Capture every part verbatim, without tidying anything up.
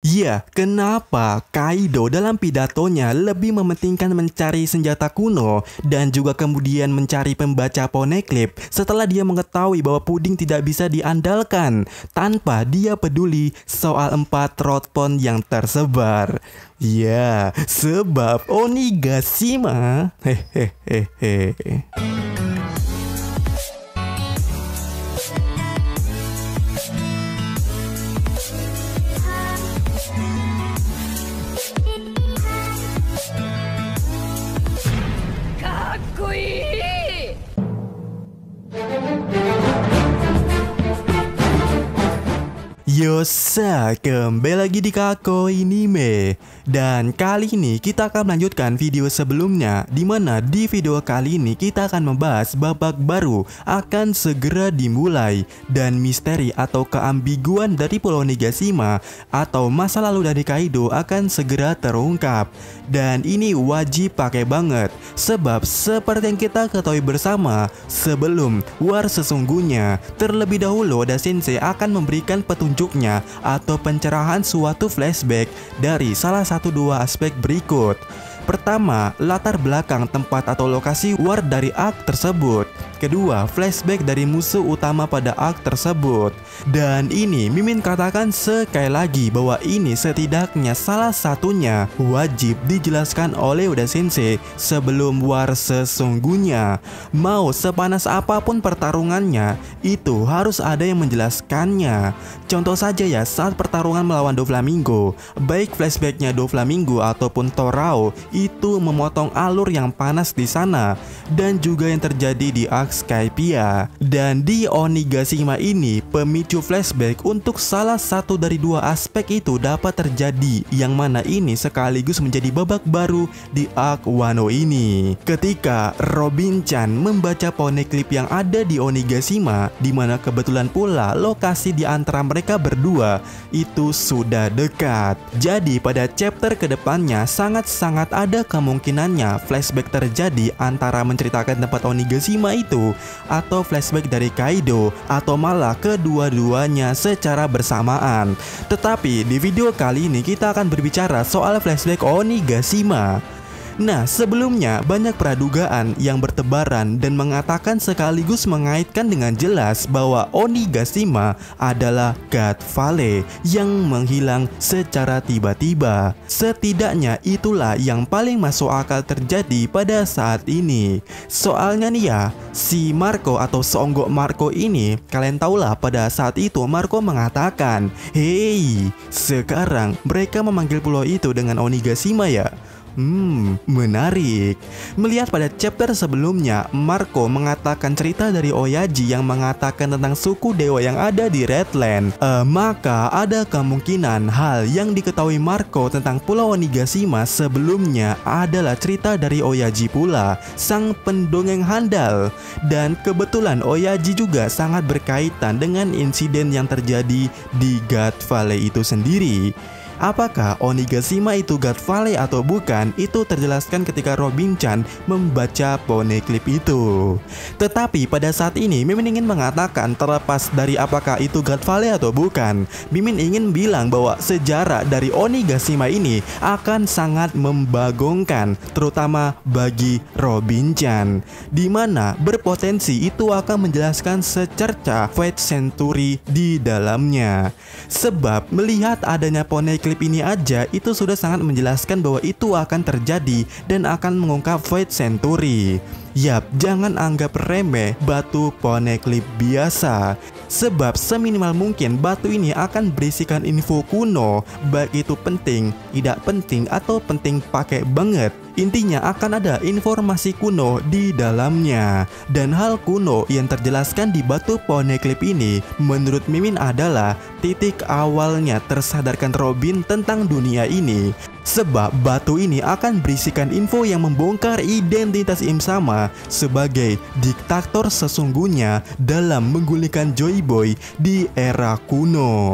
Ya, kenapa Kaido dalam pidatonya lebih mementingkan mencari senjata kuno dan juga kemudian mencari pembaca poneglyph setelah dia mengetahui bahwa puding tidak bisa diandalkan tanpa dia peduli soal empat rotpon yang tersebar. Ya, sebab Onigashima. Hehehehe. Yosa, kembali lagi di Kakoi Anime. Dan kali ini kita akan melanjutkan video sebelumnya, dimana di video kali ini kita akan membahas babak baru akan segera dimulai. Dan misteri atau keambiguan dari Pulau Onigashima atau masa lalu dari Kaido akan segera terungkap. Dan ini wajib pakai banget, sebab seperti yang kita ketahui bersama, sebelum war sesungguhnya, terlebih dahulu Oda Sensei akan memberikan petunjuknya atau pencerahan suatu flashback dari salah satu dua aspek berikut. Pertama, latar belakang tempat atau lokasi war dari arc tersebut. Kedua, flashback dari musuh utama pada arc tersebut. Dan ini Mimin katakan sekali lagi bahwa ini setidaknya salah satunya wajib dijelaskan oleh Oda Sensei sebelum war sesungguhnya. Mau sepanas apapun pertarungannya, itu harus ada yang menjelaskannya. Contoh saja ya, saat pertarungan melawan Doflamingo, baik flashbacknya Doflamingo ataupun Torao itu memotong alur yang panas di sana, dan juga yang terjadi di arc Skypiea. Dan di Onigashima ini, pemicu flashback untuk salah satu dari dua aspek itu dapat terjadi, yang mana ini sekaligus menjadi babak baru di arc Wano ini. Ketika Robin-chan membaca poneglyph yang ada di Onigashima, dimana kebetulan pula lokasi di antara mereka berdua itu sudah dekat. Jadi pada chapter kedepannya sangat-sangat ada kemungkinannya flashback terjadi antara menceritakan tempat Onigashima itu atau flashback dari Kaido, atau malah kedua-duanya secara bersamaan. Tetapi di video kali ini kita akan berbicara soal flashback Onigashima. Nah, sebelumnya banyak pradugaan yang bertebaran dan mengatakan sekaligus mengaitkan dengan jelas bahwa Onigashima adalah God Valley yang menghilang secara tiba-tiba. Setidaknya itulah yang paling masuk akal terjadi pada saat ini. Soalnya nih ya, si Marco atau seonggok Marco ini, kalian tahulah pada saat itu Marco mengatakan, "Hei, sekarang mereka memanggil pulau itu dengan Onigashima ya?" Hmm, menarik. Melihat pada chapter sebelumnya, Marco mengatakan cerita dari Oyaji yang mengatakan tentang suku dewa yang ada di Redland. Eh, maka ada kemungkinan hal yang diketahui Marco tentang Pulau Onigashima sebelumnya adalah cerita dari Oyaji pula, sang pendongeng handal. Dan kebetulan Oyaji juga sangat berkaitan dengan insiden yang terjadi di God Valley itu sendiri. Apakah Onigashima itu God Valley atau bukan, itu terjelaskan ketika Robin-chan membaca poneglyph itu. Tetapi pada saat ini Mimin ingin mengatakan, terlepas dari apakah itu God Valley atau bukan, Mimin ingin bilang bahwa sejarah dari Onigashima ini akan sangat membagongkan, terutama bagi Robin-chan, dimana berpotensi itu akan menjelaskan secerca Fate Century di dalamnya. Sebab melihat adanya poneglyph ini aja itu sudah sangat menjelaskan bahwa itu akan terjadi dan akan mengungkap Fate Century. Yap, jangan anggap remeh batu poneglyph biasa, sebab seminimal mungkin batu ini akan berisikan info kuno, baik itu penting, tidak penting, atau penting pakai banget. Intinya akan ada informasi kuno di dalamnya. Dan hal kuno yang terjelaskan di batu poneglyph ini menurut Mimin adalah titik awalnya tersadarkan Robin tentang dunia ini. Sebab batu ini akan berisikan info yang membongkar identitas Im-sama sebagai diktator sesungguhnya dalam menggulingkan Joy Boy di era kuno.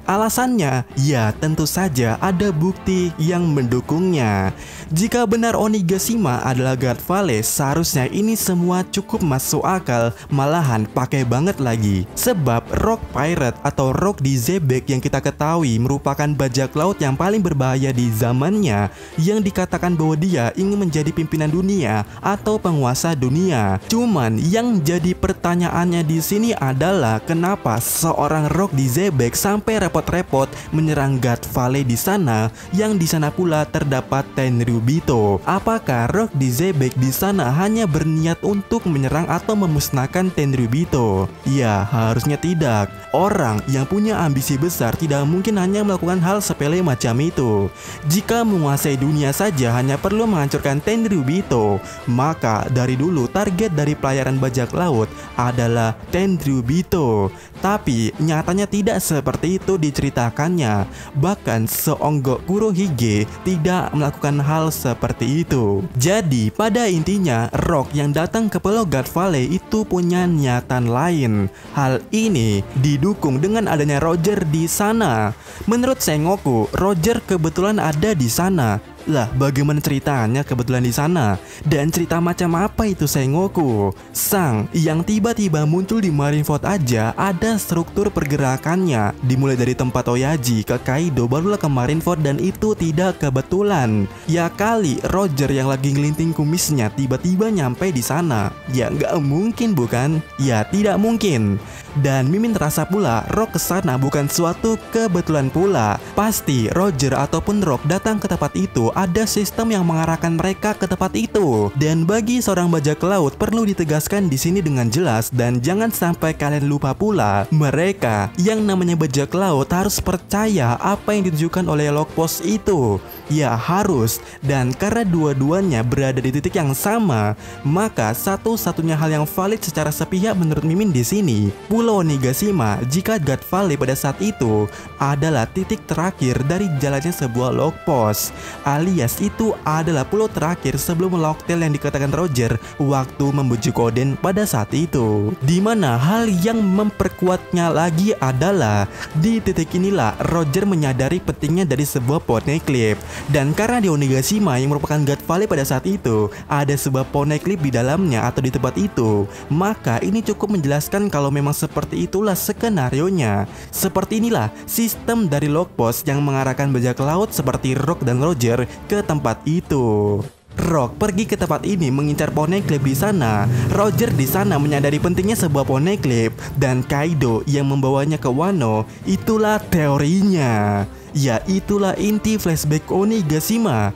Alasannya, ya tentu saja ada bukti yang mendukungnya. Jika benar Onigashima adalah God Valley, seharusnya ini semua cukup masuk akal, malahan pakai banget lagi. Sebab Rock Pirate atau Rock di Xebec yang kita ketahui merupakan bajak laut yang paling berbahaya di zamannya, yang dikatakan bahwa dia ingin menjadi pimpinan dunia atau penguasa dunia. Cuman yang jadi pertanyaannya di sini adalah kenapa seorang Rock di Xebec sampai repot-repot menyerang God Valley di sana, yang di sana pula terdapat Tenryubito. Apakah Rock di Xebec di sana hanya berniat untuk menyerang atau memusnahkan Tenryubito? Ya, harusnya tidak. Orang yang punya ambisi besar tidak mungkin hanya melakukan hal sepele macam itu. Jika menguasai dunia saja hanya perlu menghancurkan Tenryubito, maka dari dulu target dari pelayaran bajak laut adalah Tenryubito. Tapi nyatanya tidak seperti itu diceritakannya. Bahkan seonggok Kurohige tidak melakukan hal seperti itu. Jadi pada intinya Rock yang datang ke Pulau God Valley itu punya niatan lain. Hal ini didukung dengan adanya Roger di sana. Menurut Sengoku, Roger kebetulan ada di sana. Lah, bagaimana ceritanya kebetulan di sana? Dan cerita macam apa itu Sengoku? Sang yang tiba-tiba muncul di Marineford aja ada struktur pergerakannya. Dimulai dari tempat Oyaji ke Kaido barulah ke Marineford, dan itu tidak kebetulan. Ya kali Roger yang lagi ngelinting kumisnya tiba-tiba nyampe di sana. Ya nggak mungkin bukan? Ya tidak mungkin. Dan Mimin terasa pula Rock kesana bukan suatu kebetulan pula. Pasti Roger ataupun Rock datang ke tempat itu ada sistem yang mengarahkan mereka ke tempat itu. Dan bagi seorang bajak laut perlu ditegaskan di sini dengan jelas, dan jangan sampai kalian lupa pula, mereka yang namanya bajak laut harus percaya apa yang ditunjukkan oleh logpost itu. Ya harus. Dan karena dua-duanya berada di titik yang sama, maka satu-satunya hal yang valid secara sepihak menurut Mimin di sini, Pulau Onigashima jika God Valley pada saat itu adalah titik terakhir dari jalannya sebuah logpost, alias itu adalah pulau terakhir sebelum Locktail yang dikatakan Roger waktu membujuk Oden pada saat itu. Dimana hal yang memperkuatnya lagi adalah di titik inilah Roger menyadari pentingnya dari sebuah poneglyph. Dan karena di Onigashima yang merupakan God Valley pada saat itu ada sebuah poneglyph di dalamnya atau di tempat itu, maka ini cukup menjelaskan kalau memang seperti itulah skenarionya. Seperti inilah sistem dari logpost yang mengarahkan bajak laut seperti Rock dan Roger ke tempat itu. Rock pergi ke tempat ini mengincar poneglyph di sana. Roger di sana menyadari pentingnya sebuah poneglyph, dan Kaido yang membawanya ke Wano. Itulah teorinya. Ya, itulah inti flashback Onigashima.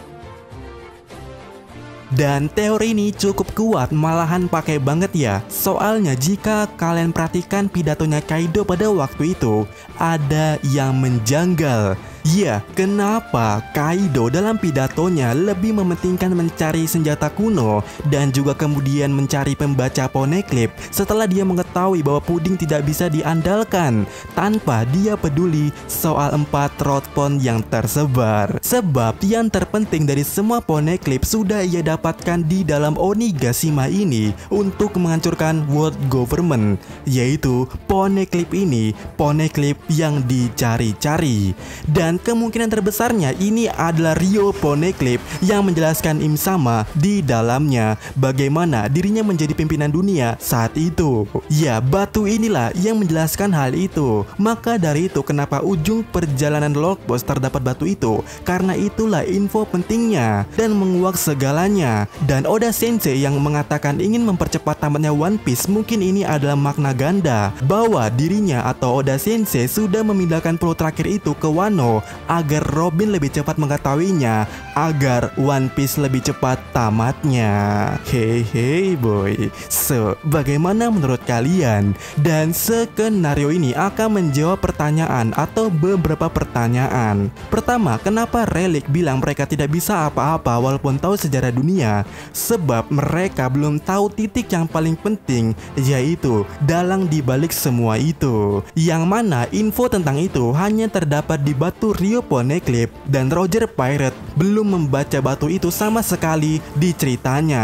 Dan teori ini cukup kuat, malahan pakai banget ya. Soalnya jika kalian perhatikan pidatonya Kaido pada waktu itu, ada yang menjanggal. Ya, kenapa Kaido dalam pidatonya lebih mementingkan mencari senjata kuno dan juga kemudian mencari pembaca poneglyph setelah dia mengetahui bahwa puding tidak bisa diandalkan, tanpa dia peduli soal empat road pond yang tersebar. Sebab yang terpenting dari semua poneglyph sudah ia dapatkan di dalam Onigashima ini untuk menghancurkan world government, yaitu poneglyph ini, poneglyph yang dicari-cari. Dan Dan kemungkinan terbesarnya ini adalah Rio Poneglyph yang menjelaskan Im Sama di dalamnya bagaimana dirinya menjadi pimpinan dunia saat itu. Ya, batu inilah yang menjelaskan hal itu. Maka dari itu kenapa ujung perjalanan logpost terdapat batu itu, karena itulah info pentingnya dan menguak segalanya. Dan Oda Sensei yang mengatakan ingin mempercepat tamatnya One Piece, mungkin ini adalah makna ganda bahwa dirinya atau Oda Sensei sudah memindahkan pulau terakhir itu ke Wano agar Robin lebih cepat mengetahuinya, agar One Piece lebih cepat tamatnya. Hey hey boy. So, bagaimana menurut kalian? Dan skenario ini akan menjawab pertanyaan atau beberapa pertanyaan. Pertama, kenapa Relic bilang mereka tidak bisa apa-apa walaupun tahu sejarah dunia? Sebab mereka belum tahu titik yang paling penting, yaitu dalang dibalik semua itu. Yang mana info tentang itu hanya terdapat di batu Rio Poneglyph, dan Roger Pirate belum membaca batu itu sama sekali di ceritanya.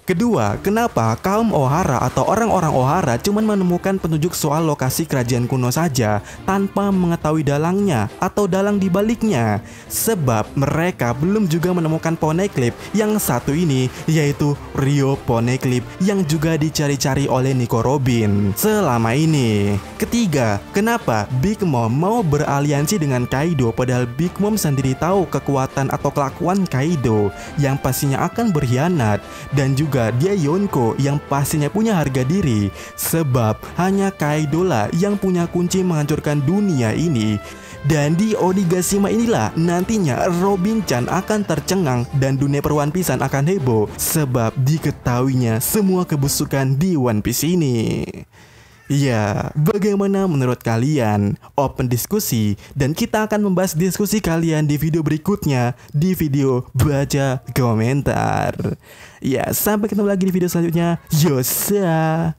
Kedua, kenapa kaum Ohara atau orang-orang Ohara cuman menemukan petunjuk soal lokasi kerajaan kuno saja tanpa mengetahui dalangnya atau dalang di baliknya? Sebab mereka belum juga menemukan Poneglyph yang satu ini, yaitu Rio Poneglyph yang juga dicari-cari oleh Nico Robin selama ini. Ketiga, kenapa Big Mom mau beraliansi dengan Kaido padahal Big Mom sendiri tahu kekuatan atau kelakuan Kaido yang pastinya akan berkhianat, dan juga dia Yonko yang pastinya punya harga diri, sebab hanya Kaido lah yang punya kunci menghancurkan dunia ini. Dan di Onigashima inilah nantinya Robin-chan akan tercengang dan dunia per One Piece-an akan heboh sebab diketahuinya semua kebusukan di One Piece ini. Ya, bagaimana menurut kalian? Open diskusi, dan kita akan membahas diskusi kalian di video berikutnya, di video baca komentar. Ya, sampai ketemu lagi di video selanjutnya. Yosa.